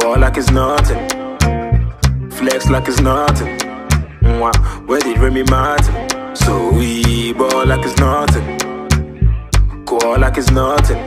Call like it's nothing, flex like it's nothing. Where did Remy Martin? So we ball like it's nothing, call like it's nothing,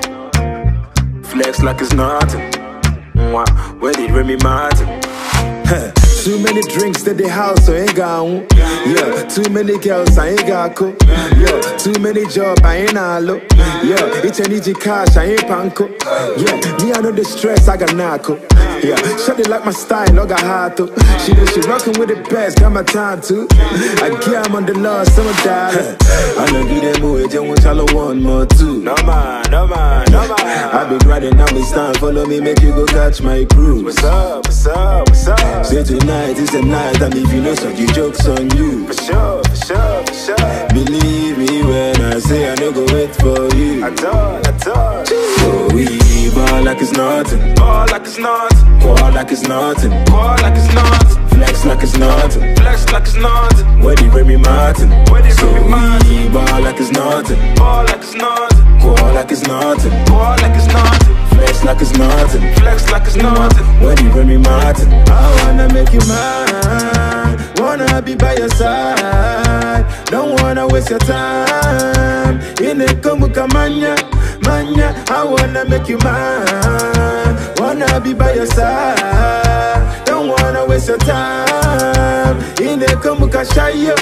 flex like it's nothing. Where did Remy Martin? Too many drinks at the house, I ain't got one. Yeah, too many girls, I ain't got cook. Yeah, too many jobs, I ain't all look. Yeah, it's an easy cash, I ain't panko. Yeah, me I know the stress, I got narco. Yeah, shut it like my style, I got hard to. She rockin' with the best, got my time too. I get I'm on the lost, some dollar. I know do them boy, just want y'all one more too. No man, no man, no man. I been riding, now it's time, follow me, make you go catch my crew. What's up, what's up, what's up? Say tonight is the night, and if you know so, you joke's on you. For sure, for sure, for sure. Believe me when I say I no go wait for you. I thought. So we ball like it's nothing, Ball like it's nothing, call like it's nothing, call like it's nothing, flex like it's nothing, flex like it's nothing. where the Remy Martin? Where the So Remy Martin? we ball like it's nothing, Ball like it's nothing, call like it's nothing, call like it's nothing, flex like it's nothing, flex like it's nothing. where the Remy Martin? I wanna make you mine, wanna be by your side, don't wanna waste your time. In a manya, I wanna make you mine, wanna be by your side, don't wanna waste your time. In a shayo.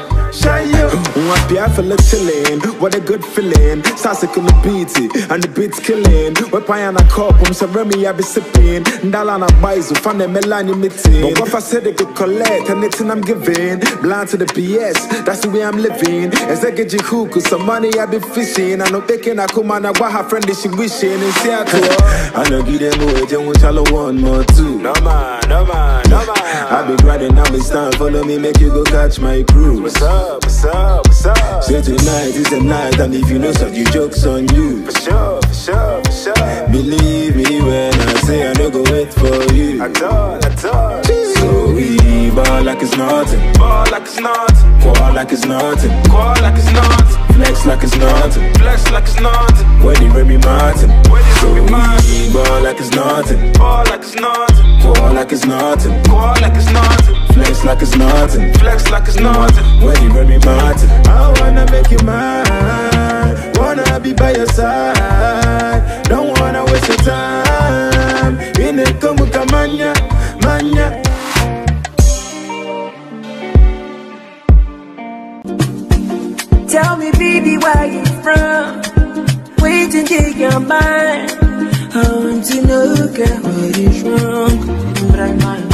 I feel like chillin', what a good feeling. Sassy on the beat, and the beat's killing. We're paying a cup, so Remy I be sipping. Ndala na baizu, fan them melani meeting. But what I said they could collect, and it's I'm giving. Blind to the BS, that's the way I'm living. As I get you hook, some money I be fishing. I know baking, I come on, I want her friend, she wishing. And say I to her, I know give them away, just want y'all one more too. No man, no man, no man. I be grinding, now it's time, follow me, make you go catch my crew. What's up, what's up, what's up? Say tonight is the night, and if you know so, you joke's on you. For sure, for sure, for sure. Believe me when I say I no go wait for you. I thought. So we ball like it's nothing, Ball like it's nothing, call like it's nothing, call like it's nothing, flex like it's nothing, flex like it's nothing. where the Remy Martin? Where the So Remy Martin? we ball like it's nothing, Ball like it's nothing, call like it's nothing, call like it's nothing, flex like it's nothing, flex like it's nothing. where the Remy Martin? I wanna make you mine, wanna be by your side, don't wanna waste your time. In a manya. Tell me, baby, where you from? Wait and take your mind. I want to know, girl, what is wrong? But I might